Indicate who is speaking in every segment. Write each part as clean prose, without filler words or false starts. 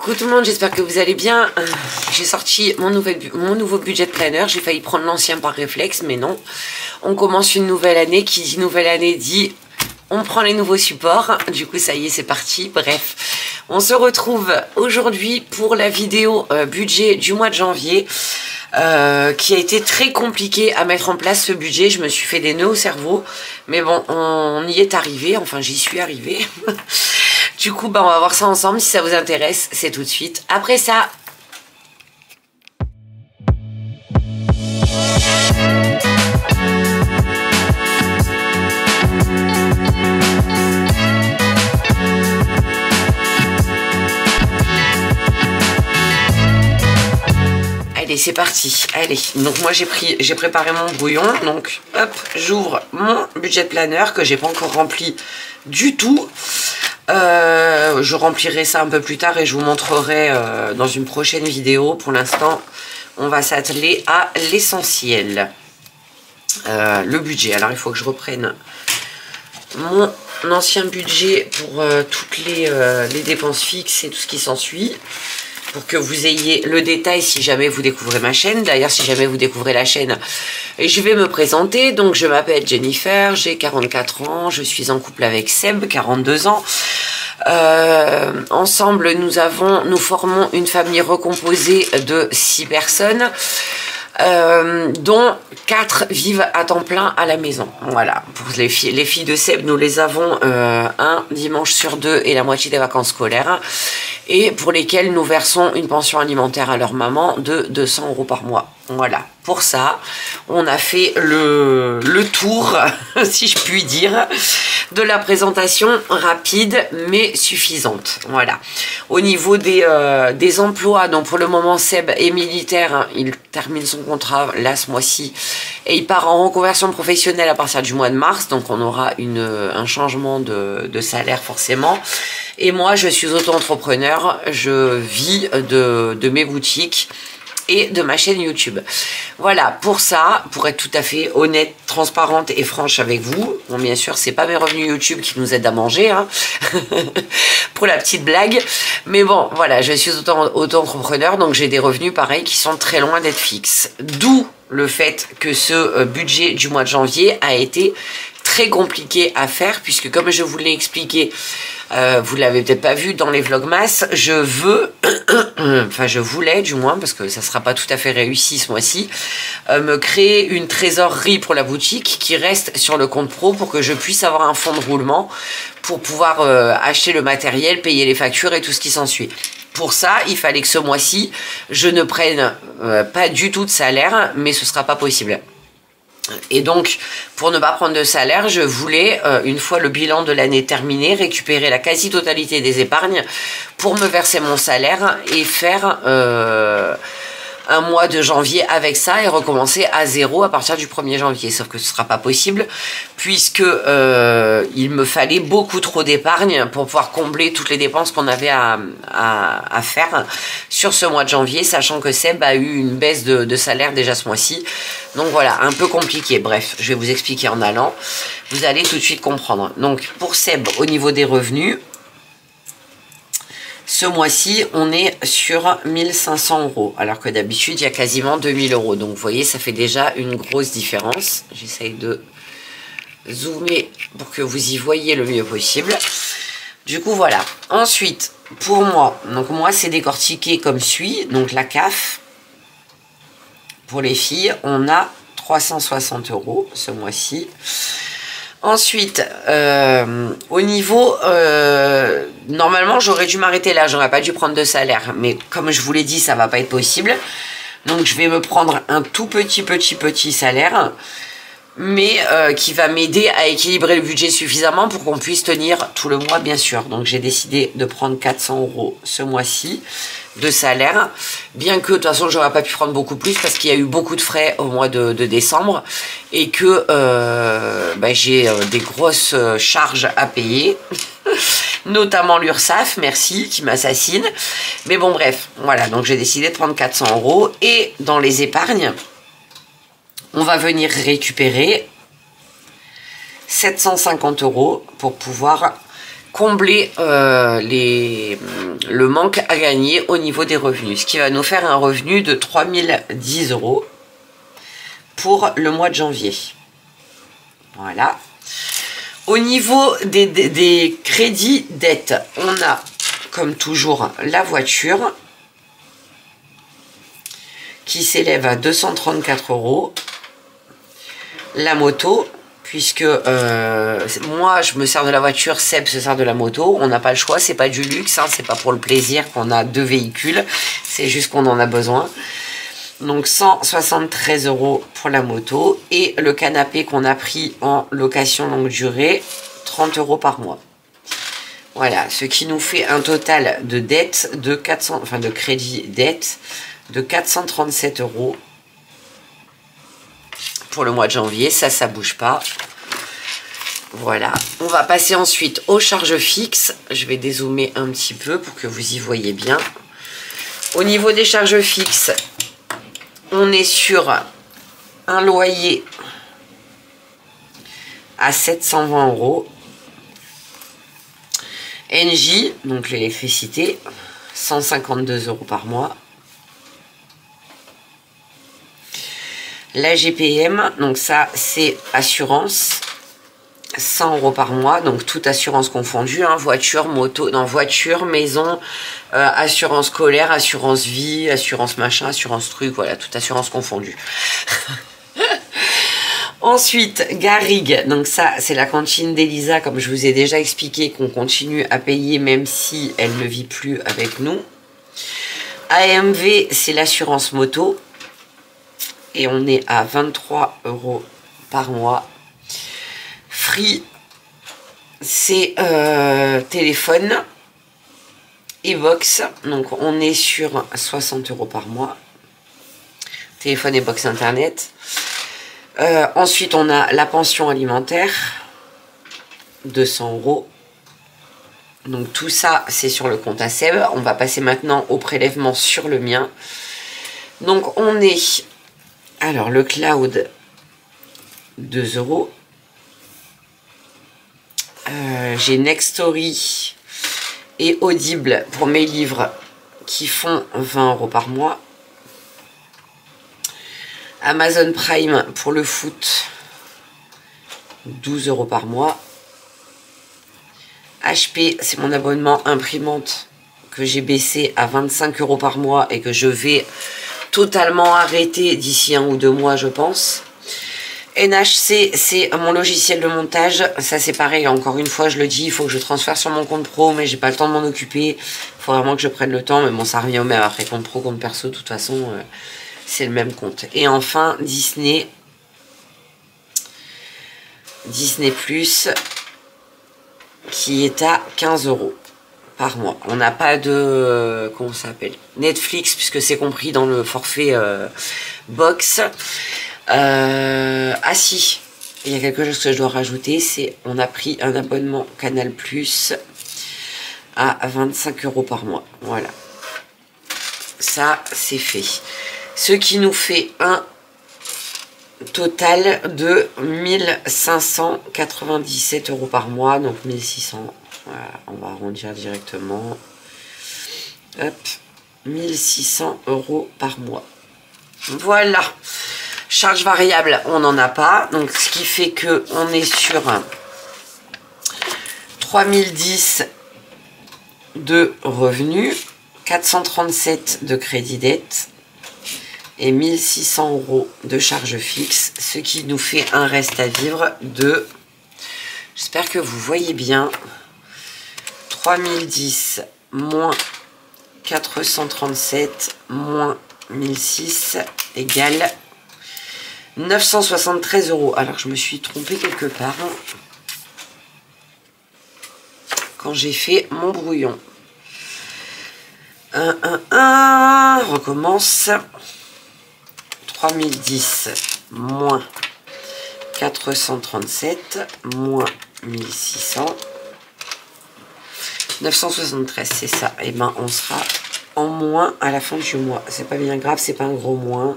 Speaker 1: Coucou tout le monde, j'espère que vous allez bien. J'ai sorti mon nouveau budget planner. J'ai failli prendre l'ancien par réflexe, mais non. On commence une nouvelle année. Qui dit nouvelle année dit on prend les nouveaux supports. Du coup, ça y est, c'est parti. Bref, on se retrouve aujourd'hui pour la vidéo budget du mois de janvier. Qui a été très compliqué à mettre en place ce budget. Je me suis fait des nœuds au cerveau. Mais bon, on y est arrivé. Enfin, j'y suis arrivée. Du coup, bah, on va voir ça ensemble. Si ça vous intéresse, c'est tout de suite. Après ça... Allez, c'est parti. Allez, donc moi j'ai préparé mon brouillon. Donc, hop, j'ouvre mon budget planner que j'ai pas encore rempli du tout. Je remplirai ça un peu plus tard et je vous montrerai dans une prochaine vidéo. Pour l'instant, on va s'atteler à l'essentiel. Le budget. Alors, il faut que je reprenne mon ancien budget pour toutes les dépenses fixes et tout ce qui s'ensuit. Pour que vous ayez le détail si jamais vous découvrez ma chaîne. D'ailleurs, si jamais vous découvrez la chaîne, je vais me présenter. Donc, je m'appelle Jennifer, j'ai 44 ans, je suis en couple avec Seb, 42 ans. Ensemble, nous formons une famille recomposée de 6 personnes. Dont 4 vivent à temps plein à la maison. Voilà, pour les filles de Seb, nous les avons un dimanche sur 2 et la moitié des vacances scolaires, et pour lesquelles nous versons une pension alimentaire à leur maman de 200 € par mois. Voilà, pour ça, on a fait le tour, si je puis dire, de la présentation rapide mais suffisante. Voilà. Au niveau des emplois, donc pour le moment Seb est militaire, hein, il termine son contrat là ce mois-ci et il part en reconversion professionnelle à partir du mois de mars, donc on aura un changement de salaire forcément. Et moi je suis auto-entrepreneur, je vis de mes boutiques et de ma chaîne YouTube. Voilà, pour ça, pour être tout à fait honnête, transparente et franche avec vous, bon, bien sûr, c'est pas mes revenus YouTube qui nous aident à manger, hein, pour la petite blague, mais bon, voilà, je suis auto-entrepreneur, donc j'ai des revenus, pareil, qui sont très loin d'être fixes. D'où le fait que ce budget du mois de janvier a été très compliqué à faire, puisque comme je vous l'ai expliqué, vous l'avez peut-être pas vu dans les vlogmas, je voulais du moins, parce que ça sera pas tout à fait réussi ce mois-ci, me créer une trésorerie pour la boutique qui reste sur le compte pro pour que je puisse avoir un fonds de roulement pour pouvoir acheter le matériel, payer les factures et tout ce qui s'ensuit. Pour ça, il fallait que ce mois-ci, je ne prenne pas du tout de salaire, mais ce sera pas possible. Et donc, pour ne pas prendre de salaire, je voulais, une fois le bilan de l'année terminé, récupérer la quasi-totalité des épargnes pour me verser mon salaire et faire un mois de janvier avec ça et recommencer à zéro à partir du 1er janvier. Sauf que ce ne sera pas possible puisque il me fallait beaucoup trop d'épargne pour pouvoir combler toutes les dépenses qu'on avait à faire sur ce mois de janvier, sachant que Seb a eu une baisse de salaire déjà ce mois-ci. Donc voilà, un peu compliqué. Bref, je vais vous expliquer en allant. Vous allez tout de suite comprendre. Donc pour Seb, au niveau des revenus, ce mois-ci, on est sur 1500 €, alors que d'habitude, il y a quasiment 2000 €. Donc, vous voyez, ça fait déjà une grosse différence. J'essaye de zoomer pour que vous y voyez le mieux possible. Du coup, voilà. Ensuite, pour moi, donc moi, c'est décortiqué comme suit. Donc, la CAF, pour les filles, on a 360 € ce mois-ci. Ensuite, au niveau, normalement j'aurais dû m'arrêter là, j'aurais pas dû prendre de salaire, mais comme je vous l'ai dit, ça va pas être possible. Donc je vais me prendre un tout petit salaire, mais qui va m'aider à équilibrer le budget suffisamment pour qu'on puisse tenir tout le mois, bien sûr. Donc j'ai décidé de prendre 400 € ce mois-ci de salaire, bien que de toute façon j'aurais pas pu prendre beaucoup plus parce qu'il y a eu beaucoup de frais au mois de décembre et que j'ai des grosses charges à payer, notamment l'URSSAF, merci, qui m'assassine. Mais bon bref, voilà, donc j'ai décidé de prendre 400 € et dans les épargnes, on va venir récupérer 750 € pour pouvoir combler le manque à gagner au niveau des revenus. Ce qui va nous faire un revenu de 3010 € pour le mois de janvier. Voilà. Au niveau des crédits dettes, on a comme toujours la voiture qui s'élève à 234 €. La moto, puisque moi je me sers de la voiture, Seb se sert de la moto, on n'a pas le choix, c'est pas du luxe, hein, c'est pas pour le plaisir qu'on a deux véhicules, c'est juste qu'on en a besoin. Donc 173 € pour la moto, et le canapé qu'on a pris en location longue durée, 30 € par mois. Voilà, ce qui nous fait un total de dette de 400, enfin de crédit dette de 437 € pour le mois de janvier. Ça bouge pas. Voilà, on va passer ensuite aux charges fixes. Je vais dézoomer un petit peu pour que vous y voyez bien. Au niveau des charges fixes, on est sur un loyer à 720 €. NJ, donc l'électricité, 152 € par mois. La GPM, donc ça c'est assurance, 100 € par mois, donc toute assurance confondue, hein, voiture, moto, non, voiture, maison, assurance scolaire, assurance vie, assurance machin, assurance truc, voilà, toute assurance confondue. Ensuite, Garrigue, donc ça c'est la cantine d'Elisa, comme je vous ai déjà expliqué, qu'on continue à payer même si elle ne vit plus avec nous. AMV, c'est l'assurance moto, et on est à 23 € par mois. Free, c'est téléphone et box, donc on est sur 60 € par mois. Téléphone et box internet. Ensuite, on a la pension alimentaire, 200 €. Donc tout ça, c'est sur le compte à Seb. On va passer maintenant au prélèvement sur le mien. Donc on est... Alors, le cloud, 2 €. J'ai Nextory et Audible pour mes livres qui font 20 € par mois. Amazon Prime pour le foot, 12 € par mois. HP, c'est mon abonnement imprimante que j'ai baissé à 25 € par mois et que je vais totalement arrêter d'ici 1 ou 2 mois, je pense. NHC, c'est mon logiciel de montage. Ça, c'est pareil, encore une fois, je le dis, il faut que je transfère sur mon compte pro, mais j'ai pas le temps de m'en occuper. Il faut vraiment que je prenne le temps, mais bon, ça revient au même après, compte pro, compte perso, de toute façon... c'est le même compte. Et enfin, Disney. Disney Plus, qui est à 15 € par mois. On n'a pas de... comment ça s'appelle? Netflix, puisque c'est compris dans le forfait box. Ah si, il y a quelque chose que je dois rajouter, c'est on a pris un abonnement Canal Plus à 25 € par mois. Voilà. Ça, c'est fait. Ce qui nous fait un total de 1597 € par mois, donc 1600. Voilà, on va arrondir directement. Hop, 1600 € par mois. Voilà. Charge variable, on n'en a pas. Donc, ce qui fait que on est sur 3010 de revenus, 437 de crédit dette et 1600 € de charges fixes, ce qui nous fait un reste à vivre de, j'espère que vous voyez bien, 3010 moins 437 moins 1006 égale 973 €. Alors je me suis trompée quelque part quand j'ai fait mon brouillon. Recommence. 3010 moins 437 moins 1600. 973, c'est ça. Et ben on sera en moins à la fin du mois. C'est pas bien grave, c'est pas un gros moins.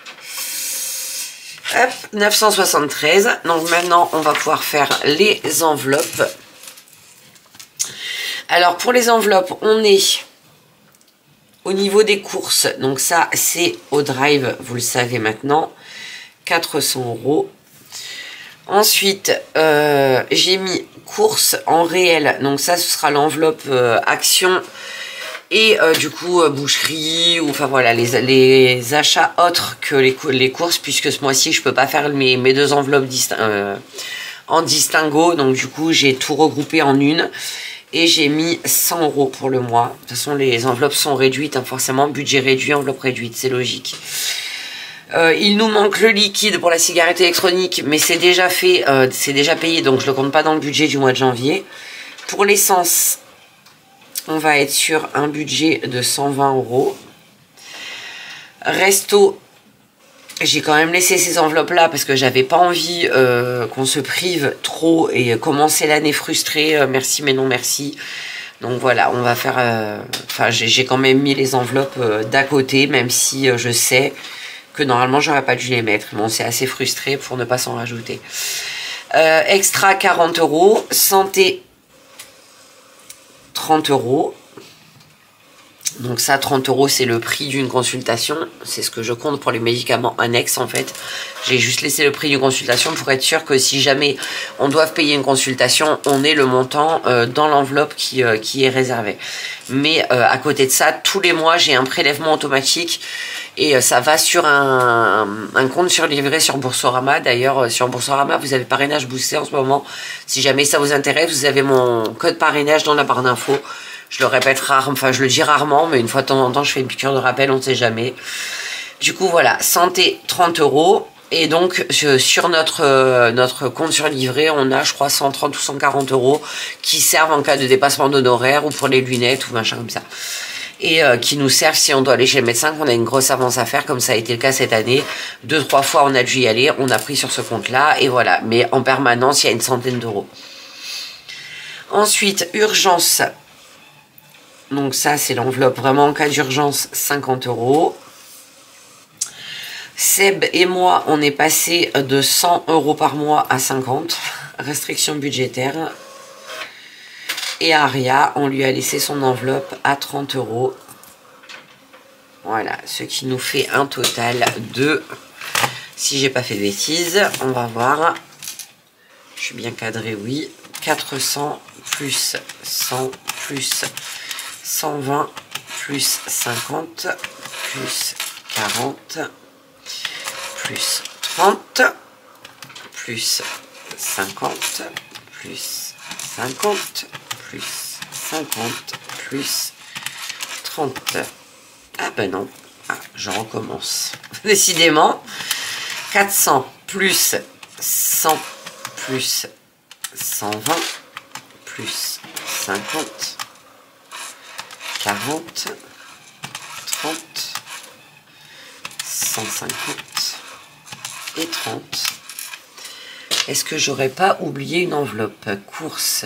Speaker 1: Hop, 973. Donc maintenant, on va pouvoir faire les enveloppes. Alors pour les enveloppes, on est au niveau des courses. Donc ça, c'est au drive, vous le savez maintenant. 400 €. Ensuite, j'ai mis courses en réel. Donc ça, ce sera l'enveloppe action. Et du coup, boucherie, ou enfin voilà, les achats autres que les courses, puisque ce mois-ci, je peux pas faire mes deux enveloppes en distinguo. Donc du coup, j'ai tout regroupé en une. Et j'ai mis 100 € pour le mois. De toute façon, les enveloppes sont réduites, hein, forcément, budget réduit, enveloppe réduite, c'est logique. Il nous manque le liquide pour la cigarette électronique, mais c'est déjà fait, c'est déjà payé, donc je ne le compte pas dans le budget du mois de janvier. Pour l'essence, on va être sur un budget de 120 €. Resto, j'ai quand même laissé ces enveloppes-là parce que j'avais pas envie qu'on se prive trop et commencer l'année frustrée. Merci, mais non merci. Donc voilà, on va faire... Enfin, j'ai quand même mis les enveloppes d'à côté, même si je sais que normalement, j'aurais pas dû les mettre. Bon, c'est assez frustré pour ne pas s'en rajouter. Extra, 40 €. Santé, 30 €. Donc ça, 30 €, c'est le prix d'une consultation. C'est ce que je compte pour les médicaments annexes, en fait. J'ai juste laissé le prix d'une consultation pour être sûr que si jamais on doit payer une consultation, on ait le montant dans l'enveloppe qui est réservé. Mais à côté de ça, tous les mois, j'ai un prélèvement automatique et ça va sur un compte surlivré sur Boursorama. D'ailleurs, sur Boursorama, vous avez parrainage boosté en ce moment. Si jamais ça vous intéresse, vous avez mon code parrainage dans la barre d'infos. Je le répète rarement, enfin je le dis rarement, mais une fois de temps en temps, je fais une piqûre de rappel, on ne sait jamais. Du coup, voilà, santé, 30 €. Et donc, sur notre compte surlivré, on a, je crois, 130 ou 140 € qui servent en cas de dépassement d'honoraires ou pour les lunettes ou machin comme ça. Et qui nous servent si on doit aller chez le médecin, qu'on a une grosse avance à faire, comme ça a été le cas cette année. 2-3 fois, on a dû y aller, on a pris sur ce compte-là, et voilà. Mais en permanence, il y a une centaine d'euros. Ensuite, urgence. Donc ça, c'est l'enveloppe vraiment en cas d'urgence, 50 €. Seb et moi, on est passé de 100 € par mois à 50. Restriction budgétaire. Et Aria, on lui a laissé son enveloppe à 30 €. Voilà, ce qui nous fait un total de... Si j'ai pas fait de bêtises, on va voir. Je suis bien cadré, oui. 400 plus 100 plus 120 plus 50 plus 40 plus 30 plus 50 plus 50 plus 50 plus 30. Ah ben non, je recommence. Décidément, 400 plus 100 plus 120 plus 50 40, 30, 150 et 30. Est-ce que j'aurais pas oublié une enveloppe? Course,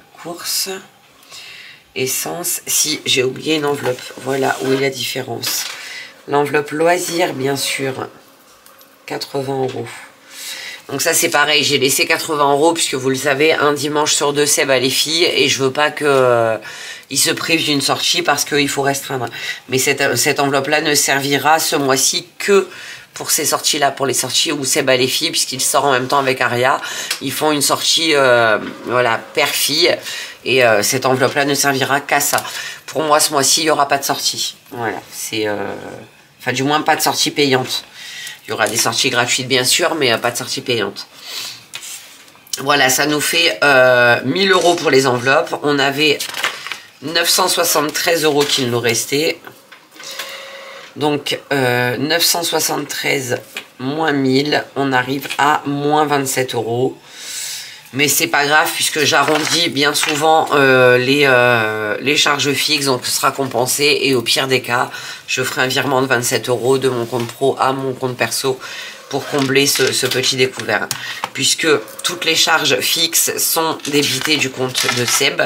Speaker 1: essence. Si, j'ai oublié une enveloppe. Voilà où est la différence. L'enveloppe loisir, bien sûr, 80 €. Donc ça c'est pareil, j'ai laissé 80 € puisque vous le savez, un dimanche sur deux Seb a les filles et je veux pas que ils se privent d'une sortie parce qu'il faut restreindre. Mais cette enveloppe-là ne servira ce mois-ci que pour ces sorties-là, pour les sorties où Seb a les filles, puisqu'il sort en même temps avec Aria. Ils font une sortie, voilà, père-fille. Et cette enveloppe-là ne servira qu'à ça. Pour moi, ce mois-ci, il n'y aura pas de sortie. Voilà, c'est... Enfin, du moins, pas de sortie payante. Il y aura des sorties gratuites, bien sûr, mais pas de sortie payante. Voilà, ça nous fait 1000 € pour les enveloppes. On avait 973 € qu'il nous restait. Donc, 973 moins 1000, on arrive à moins 27 €. Mais c'est pas grave puisque j'arrondis bien souvent les charges fixes, donc ce sera compensé. Et au pire des cas, je ferai un virement de 27 € de mon compte pro à mon compte perso pour combler ce petit découvert. Puisque toutes les charges fixes sont débitées du compte de Seb.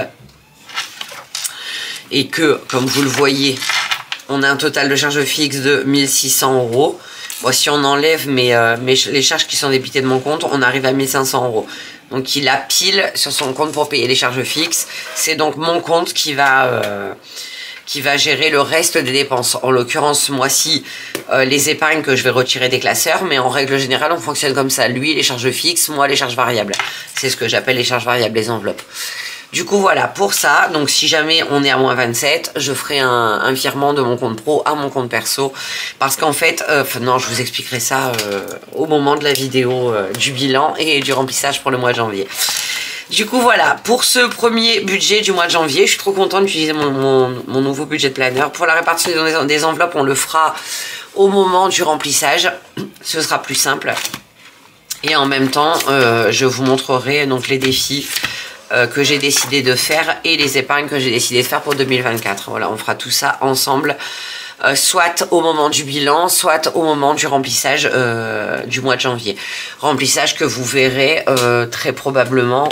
Speaker 1: Et que, comme vous le voyez, on a un total de charges fixes de 1600 €. Bon, si on enlève les charges qui sont débitées de mon compte, on arrive à 1500 €. Donc il a pile sur son compte pour payer les charges fixes. C'est donc mon compte qui va gérer le reste des dépenses. En l'occurrence, ce mois-ci, les épargnes que je vais retirer des classeurs, mais en règle générale, on fonctionne comme ça. Lui, les charges fixes, moi, les charges variables. C'est ce que j'appelle les charges variables, les enveloppes. Du coup, voilà, pour ça, donc si jamais on est à moins 27, je ferai un virement de mon compte pro à mon compte perso. Parce qu'en fait, non, je vous expliquerai ça au moment de la vidéo du bilan et du remplissage pour le mois de janvier. Du coup, voilà, pour ce premier budget du mois de janvier, je suis trop contente d'utiliser mon nouveau budget de planner. Pour la répartition des enveloppes, on le fera au moment du remplissage. Ce sera plus simple. Et en même temps, je vous montrerai donc les défis que j'ai décidé de faire et les épargnes que j'ai décidé de faire pour 2024. Voilà, on fera tout ça ensemble, soit au moment du bilan, soit au moment du remplissage du mois de janvier. Remplissage que vous verrez très probablement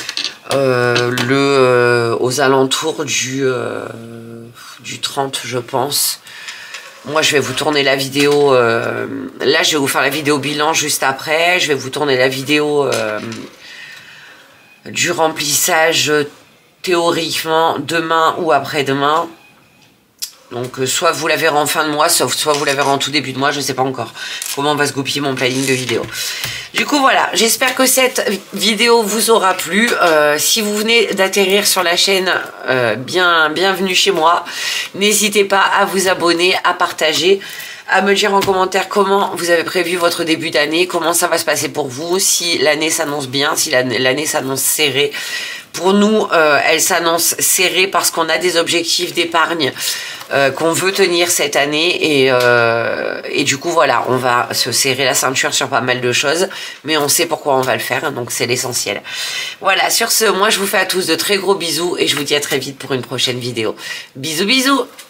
Speaker 1: aux alentours du 30, je pense. Moi, je vais vous tourner la vidéo. Là, je vais vous faire la vidéo bilan juste après. Je vais vous tourner la vidéo du remplissage théoriquement demain ou après-demain. Donc soit vous la verrez en fin de mois, soit vous la verrez en tout début de mois, je ne sais pas encore comment va se goupiller mon planning de vidéo. Du coup voilà, j'espère que cette vidéo vous aura plu. Si vous venez d'atterrir sur la chaîne, bienvenue chez moi. N'hésitez pas à vous abonner, à partager, à me dire en commentaire comment vous avez prévu votre début d'année, comment ça va se passer pour vous, si l'année s'annonce bien, si l'année s'annonce serrée. Pour nous, elle s'annonce serrée parce qu'on a des objectifs d'épargne qu'on veut tenir cette année et du coup voilà, on va se serrer la ceinture sur pas mal de choses, mais on sait pourquoi on va le faire, donc c'est l'essentiel. Voilà, sur ce, moi je vous fais à tous de très gros bisous et je vous dis à très vite pour une prochaine vidéo. Bisous bisous.